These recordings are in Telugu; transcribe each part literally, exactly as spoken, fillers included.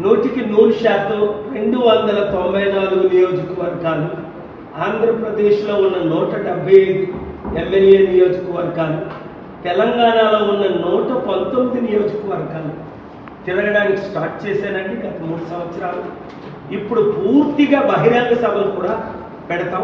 నూటికి నూరు శాతం రెండు వందల తొంభై నాలుగు నియోజకవర్గాలు, ఆంధ్రప్రదేశ్లో ఉన్న నూట డెబ్బై ఐదు ఎమ్మెల్యే నియోజకవర్గాలు, తెలంగాణలో ఉన్న నూట పంతొమ్మిది నియోజకవర్గాలు తిరగడానికి స్టార్ట్ చేశానండి గత మూడు సంవత్సరాలు. ఇప్పుడు పూర్తిగా బహిరంగ సభలు కూడా పెడతాం.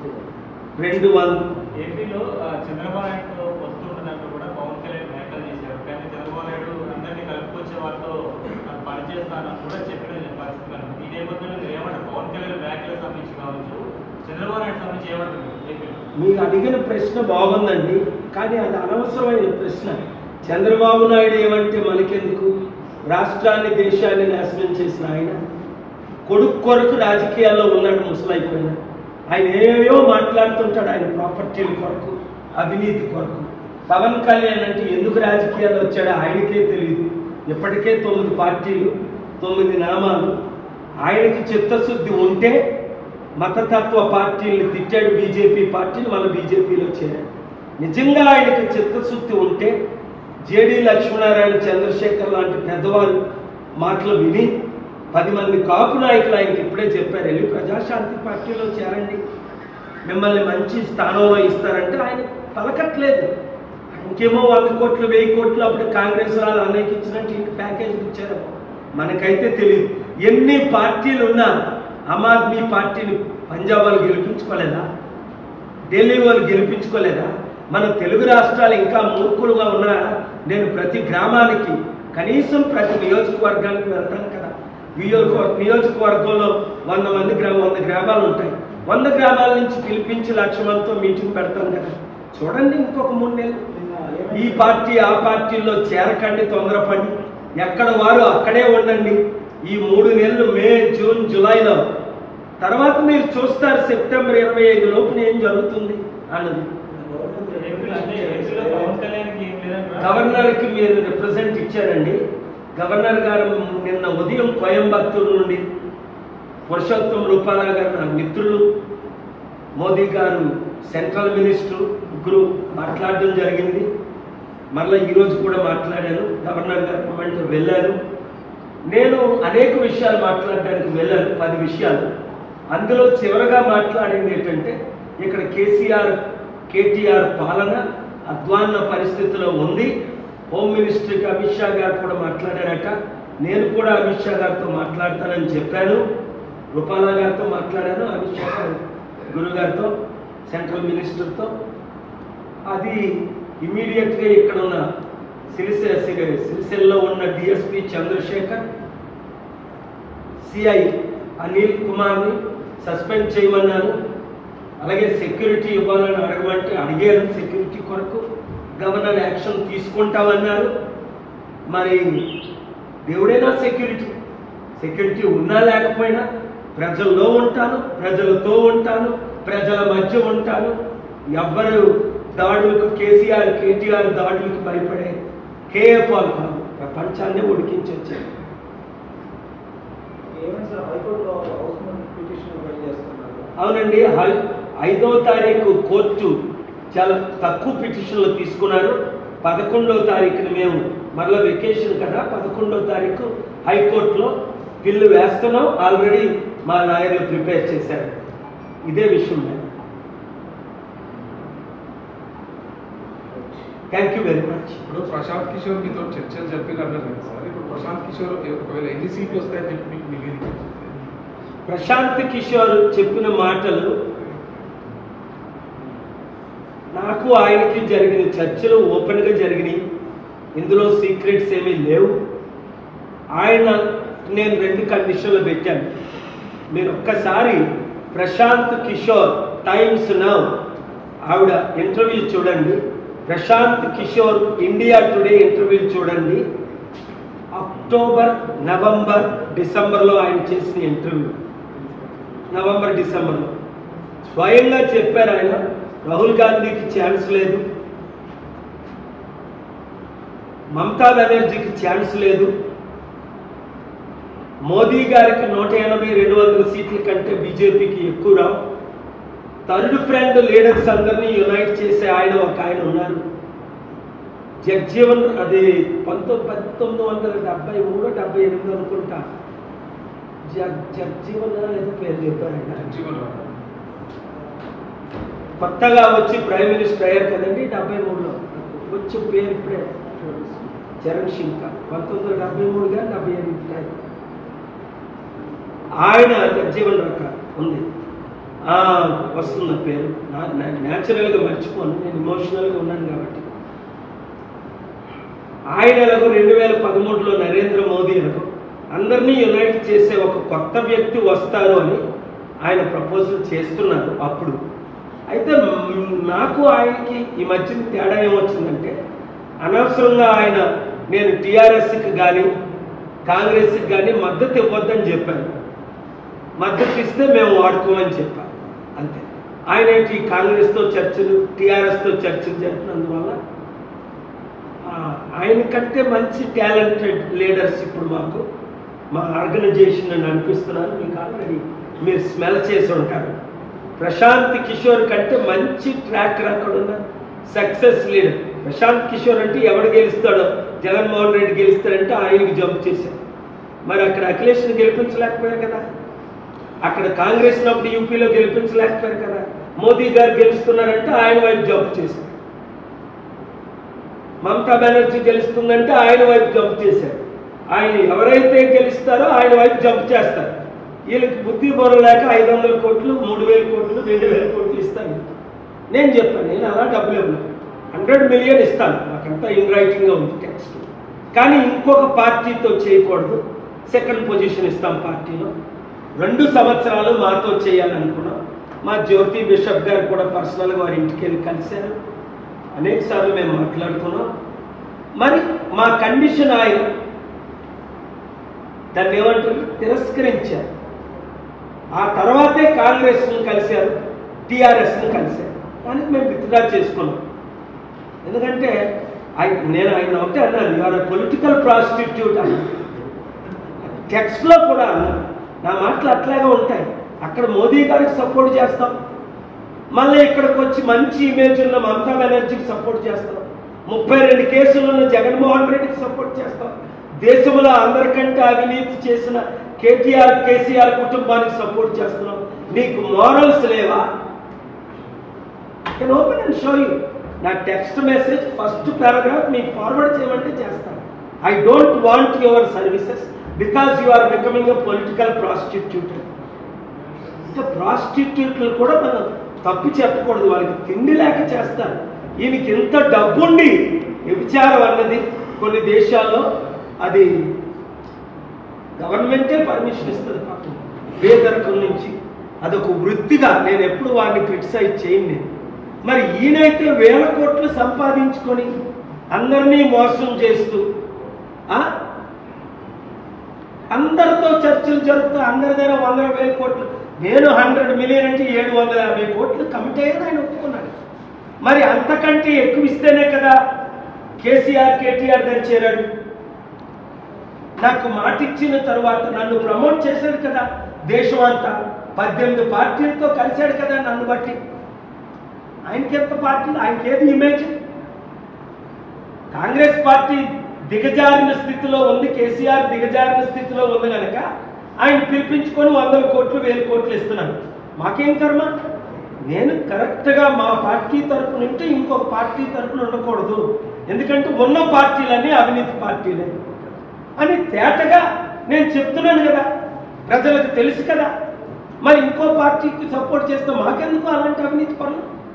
రెండు వంద ఏపీలో చంద్రబాబు నాయుడు వస్తుండదంటూ కూడా పవన్ కళ్యాణ్ వ్యాఖ్యలు చేశారు. కానీ చంద్రబాబు నాయుడు అందరినీ కలుపుకొచ్చే వాళ్ళతో పనిచేస్తానని కూడా చెప్పిన పరిస్థితులు. ఈ నేపథ్యంలో మీరు ఏమంటారు? పవన్ కళ్యాణ్ వ్యాఖ్యల సంబంధించి కావచ్చు, చంద్రబాబు నాయుడు సంబంధించి ఏమంటారు? ఏపీలో మీరు అడిగిన ప్రశ్న బాగుందండి, కానీ అది అనవసరమైన ప్రశ్న. చంద్రబాబు నాయుడు ఏమంటే మనకెందుకు? రాష్ట్రాన్ని దేశాన్ని నాశనం చేసిన ఆయన కొడుకు కొరకు రాజకీయాల్లో ఉన్నాడు, ముసలైపోయినా. ఆయన ఏవేవో మాట్లాడుతుంటాడు, ఆయన ప్రాపర్టీల కొరకు, అవినీతి కొరకు. పవన్ కళ్యాణ్ అంటే ఎందుకు రాజకీయాల్లో వచ్చాడో ఆయనకే తెలియదు. ఇప్పటికే తొమ్మిది పార్టీలు, తొమ్మిది నామాలు. ఆయనకి చిత్తశుద్ధి ఉంటే మతతత్వ పార్టీలను తిట్టాడు, బీజేపీ పార్టీని మళ్ళీ బీజేపీలో చేరాడు. నిజంగా ఆయనకి చిత్తశుద్ధి ఉంటే జేడీ లక్ష్మీనారాయణ, చంద్రశేఖర్ లాంటి పెద్దవాళ్ళు మాటలు విని పది మంది కాపు నాయకులు ఆయనకి ఇప్పుడే చెప్పారు, వెళ్ళి ప్రజాశాంతి పార్టీలో చేరండి, మిమ్మల్ని మంచి స్థానంలో ఇస్తారంటే ఆయన పలకట్లేదు. ఇంకేమో వంద కోట్లు వెయ్యి కోట్లు అప్పుడు కాంగ్రెస్ వాళ్ళు అన్నయ్యకి ఇచ్చినట్టు ఇంటి ప్యాకేజ్ ఇచ్చారు. మనకైతే తెలియదు. ఎన్ని పార్టీలు ఉన్నా ఆమ్ ఆద్మీ పార్టీని పంజాబ్ వాళ్ళు గెలిపించుకోలేదా? ఢిల్లీ వాళ్ళు గెలిపించుకోలేదా? మన తెలుగు రాష్ట్రాలు ఇంకా మూర్ఖులుగా ఉన్నారా? నేను ప్రతి గ్రామానికి, కనీసం ప్రతి నియోజకవర్గానికి వెళ్తాను కదా. నియోజకవర్గంలో వంద మంది గ్రామం వంద గ్రామాలు ఉంటాయి. వంద గ్రామాల నుంచి పిలిపించి లక్ష మందితో మీటింగ్ పెడతాను కదా. చూడండి, ఇంకొక మూడు నెలలు ఈ పార్టీ ఆ పార్టీల్లో చేరకండి, తొందరపడి ఎక్కడ వారు అక్కడే ఉండండి. ఈ మూడు నెలలు మే, జూన్, జూలైలో తర్వాత మీరు చూస్తారు సెప్టెంబర్ ఇరవై ఐదు లోపున ఏం జరుగుతుంది అన్నది. గవర్నర్కి మీరు రిప్రజెంట్ ఇచ్చారండి. గవర్నర్ గారు నిన్న ఉదయం కోయంబత్తూరు నుండి పురుషోత్తం రూపాలా గారు నా మిత్రులు, మోదీ గారు సెంట్రల్ మినిస్టర్, ముగ్గురు మాట్లాడడం జరిగింది. మళ్ళీ ఈరోజు కూడా మాట్లాడాను. గవర్నర్ గారు కమెంట్ వెళ్ళాను. నేను అనేక విషయాలు మాట్లాడడానికి వెళ్ళాను, పది విషయాలు. అందులో చివరగా మాట్లాడింది ఏంటంటే, ఇక్కడ కేసీఆర్ కేటీఆర్ పాలన అధ్వాన్న పరిస్థితిలో ఉంది. హోమ్ మినిస్టర్కి అమిత్ షా గారు కూడా మాట్లాడారట. నేను కూడా అమిత్ షా గారితో మాట్లాడతానని చెప్పాను. రూపాలా గారితో మాట్లాడాను, అమిత్ షా గారు గురుగారితో, సెంట్రల్ మినిస్టర్తో. అది ఇమీడియట్గా ఇక్కడ ఉన్న సిరిసె సిరిసిల్లో ఉన్న డిఎస్పీ చంద్రశేఖర్, సిఐ అనిల్ కుమార్ని సస్పెండ్ చేయమన్నాను. అలాగే సెక్యూరిటీ ఇవ్వాలని అడగమంటే అడిగారు. సెక్యూరిటీ కొరకు గవర్నర్ యాక్షన్ తీసుకుంటామన్నారు. మరి దేవుడైనా సెక్యూరిటీ సెక్యూరిటీ ఉన్నా లేకపోయినా ప్రజల్లో ఉంటాను, ప్రజలతో ఉంటాను, ప్రజల మధ్య ఉంటాను. ఎవ్వరు దాడులకు, కేసీఆర్ కేటీఆర్ దాడులకు భయపడే కేఏపాల్ కాదు, ప్రపంచాన్ని ఉడికించి వచ్చారు. అవునండి, ఐదో తారీఖు కోర్టు చాలా తక్కువ పిటిషన్లు తీసుకున్నారు. పదకొండో తారీఖున మేము మళ్ళీ వెకేషన్ కదా, పదకొండో తారీఖు హైకోర్టులో బిల్లు వేస్తున్నాం. ఆల్రెడీ మా లాయర్లు ప్రిపేర్ చేశారు ఇదే విషయం మీద. Thank you very much. ఇప్పుడు ప్రశాంత్ కిషోర్ మీతో చర్చలు చెప్పినారు కదా సార్, ఇప్పుడు ప్రశాంత్ కిషోర్ ఒకవేళ ఎన్ని సీట్లు వస్తాయని చెప్పి మీకు నివేదిక? ప్రశాంత్ కిషోర్ చెప్పిన మాటలు, నాకు ఆయనకి జరిగిన చర్చలు ఓపెన్గా జరిగినాయి. ఇందులో సీక్రెట్స్ ఏమీ లేవు. ఆయన నేను రెండు కండిషన్లు పెట్టాను. మీరు ఒక్కసారి ప్రశాంత్ కిషోర్ టైమ్స్ నౌ ఆవిడ ఇంటర్వ్యూ చూడండి. Prashant Kishor India Today interview చూడండి. అక్టోబర్, నవంబర్, డిసెంబర్లో ఆయన చేసిన ఇంటర్వ్యూ, నవంబర్ డిసెంబర్లో స్వయంగా చెప్పారు ఆయన, రాహుల్ గాంధీకి ఛాన్స్ లేదు, మమతా బెనర్జీకి ఛాన్స్ లేదు, మోదీ గారికి నూట ఎనభై రెండు వందల సీట్ల కంటే బీజేపీకి ఎక్కువ రావు. థర్డ్ ఫ్రంట్ లీడర్స్ అందరినీ యునైట్ చేసే ఆయన ఒక ఆయన ఉన్నారు, జగ్జీవన్, అది పంతొమ్మిది పంతొమ్మిది వందల డెబ్బై మూడు డెబ్బై ఎనిమిది అనుకుంటా జగ్ జగ్జీవన్ ఏదో పేరు చెప్పారు ఆయన. జగ్జీవన్ రామ్ కొత్తగా వచ్చి ప్రైమ్ మినిస్టర్ అయ్యారు కదండి డెబ్బై మూడులో వచ్చి పేరు ఇప్పుడే చరణ్ సింగ్ పంతొమ్మిది వందల డెబ్బై మూడు కానీ డెబ్బై ఎనిమిది ఆయన జగ్జీవన్ రక ఉంది వస్తున్న పేరు న్యాచురల్గా మర్చిపోను, నేను ఇమోషనల్గా ఉన్నాను కాబట్టి. ఆయన ఎలాగో రెండు వేల పదమూడులో నరేంద్ర మోదీ ఎలాగో అందరినీ యునైట్ చేసే ఒక కొత్త వ్యక్తి వస్తారు అని ఆయన ప్రపోజల్ చేస్తున్నారు అప్పుడు. అయితే నాకు ఆయనకి ఈ మధ్యన తేడా ఏమొచ్చిందంటే అనవసరంగా ఆయన నేను టీఆర్ఎస్కి కానీ కాంగ్రెస్కి కానీ మద్దతు ఇవ్వద్దని చెప్పాను. మద్దతు ఇస్తే మేము వాడుకోమని చెప్పాను అంతే. ఆయన ఏంటి కాంగ్రెస్తో చర్చలు టీఆర్ఎస్తో చర్చలు జరిపినందువల్ల ఆయన కంటే మంచి టాలెంటెడ్ లీడర్స్ ఇప్పుడు మాకు మా ఆర్గనైజేషన్ నడిపిస్తున్నారు. మీకు ఆల్రెడీ మీరు స్మెల్ చేసి ఉంటారు. ప్రశాంత్ కిషోర్ కంటే మంచి ట్రాక్ రికార్డ్ ఉన్న సక్సెస్ లీడర్ ప్రశాంత్ కిషోర్. అంటే ఎవడు గెలుస్తాడో జగన్మోహన్ రెడ్డి గెలుస్తాడంటే ఆయనకి జంప్ చేశారు. మరి అక్కడ అఖిలేష్ని గెలిపించలేకపోయారు కదా, అక్కడ కాంగ్రెస్ నప్పుడు యూపీలో గెలిపించలేకపోయారు కదా. మోదీ గారు గెలుస్తున్నారంటే ఆయన వైపు జంప్ చేశారు. మమతా బెనర్జీ గెలుస్తుందంటే ఆయన వైపు జంప్ చేశారు. ఆయన ఎవరైతే గెలుస్తారో ఆయన వైపు జంప్ చేస్తారు. వీళ్ళకి బుద్ధి బొర లేక ఐదు వందల కోట్లు మూడు వేల కోట్లు రెండు వేల కోట్లు ఇస్తాను. నేను చెప్పాను నేను అలా డబ్బులు ఇవ్వను, హండ్రెడ్ మిలియన్ ఇస్తాను, నాకంతా ఇన్ రైటింగ్గా ఉంది టెక్స్ట్. కానీ ఇంకొక పార్టీతో చేయకూడదు, సెకండ్ పొజిషన్ ఇస్తాం పార్టీలో. రెండు సంవత్సరాలు మాతో చేయాలనుకున్నాం. మా జ్యోతి బిషప్ గారు కూడా పర్సనల్గా వారి ఇంటికి వెళ్ళి కలిశారు. అనేక సార్లు మేము మాట్లాడుకున్నాం. మరి మా కండిషన్ ఆయన దాన్ని ఏమంటారు తిరస్కరించారు. ఆ తర్వాతే కాంగ్రెస్ను కలిశారు, టీఆర్ఎస్ను కలిశారు. దానికి మేము విత్డ్రా చేసుకున్నాం. ఎందుకంటే ఆయన నేను ఆయన ఒకటే అన్నాను, you are a political prostitute అన్న టెక్స్ట్లో కూడా అన్నాను. నా మాటలు అట్లాగే ఉంటాయి. అక్కడ మోదీ గారికి సపోర్ట్ చేస్తాం, మళ్ళీ ఇక్కడికి వచ్చి మంచి ఇమేజ్ ఉన్న మమతా బెనర్జీకి సపోర్ట్ చేస్తాం, ముప్పై రెండు కేసులు ఉన్న జగన్మోహన్ రెడ్డికి సపోర్ట్ చేస్తాం, దేశంలో అందరికంటే అవినీతి చేసిన కేటీఆర్ కేసీఆర్ కుటుంబానికి సపోర్ట్ చేస్తున్నాం. నీకు మోరల్స్ లేవా? Can open and show you. నా టెక్స్ట్ మెసేజ్ ఫస్ట్ పారాగ్రాఫ్ మీకు ఫార్వర్డ్ చేయమంటే చేస్తాను. I don't want your services because you are becoming a political prostitute. అంటే ప్రాస్టిట్యూట్లు కూడా మనం తప్పు చెప్పకూడదు, వాళ్ళకి తిండి లేక చేస్తారు. ఈయనకి ఇంత డబ్బుండి వ్యభిచారం అన్నది కొన్ని దేశాల్లో అది గవర్నమెంటే పర్మిషన్ ఇస్తుంది పాపం పేదరికం నుంచి. అదొక వృత్తిగా నేను ఎప్పుడు వాడిని క్రిటిసైజ్ చేయను. మరి ఈయనైతే వేల కోట్లు సంపాదించుకొని అందరినీ మోసం చేస్తూ అందరితో చర్చలు జరుపుతూ అందరి దగ్గర వందల వేల కోట్లు, నేను హండ్రెడ్ మిలియన్ అంటే ఏడు వందల యాభై కోట్లు కమిట్ అయ్యేది ఆయన ఒప్పుకున్నాడు. మరి అంతకంటే ఎక్కువ ఇస్తేనే కదా కేసీఆర్ కేటీఆర్ దగ్గర చేరాడు. నాకు మాట ఇచ్చిన తర్వాత నన్ను ప్రమోట్ చేశాడు కదా దేశం అంతా, పద్దెనిమిది పార్టీలతో కలిశాడు కదా నన్ను బట్టి. ఆయనకి ఎంత పార్టీలు, ఆయనకి ఏది ఇమేజ్? కాంగ్రెస్ పార్టీ దిగజారిన స్థితిలో ఉంది, కేసీఆర్ దిగజారిన స్థితిలో ఉంది కనుక ఆయన పిలిపించుకొని వందల కోట్లు వేల కోట్లు ఇస్తున్నాను. మాకేం కర్మ? నేను కరెక్ట్గా మా పార్టీ తరఫున ఉంటే ఇంకొక పార్టీ తరఫున ఉండకూడదు, ఎందుకంటే ఉన్న పార్టీలన్నీ అవినీతి పార్టీలే అని తేటగా నేను చెప్తున్నాను కదా, ప్రజలకు తెలుసు కదా. మరి ఇంకో పార్టీకి సపోర్ట్ చేస్తే మాకెందుకు అలాంటి అవినీతి పనులు?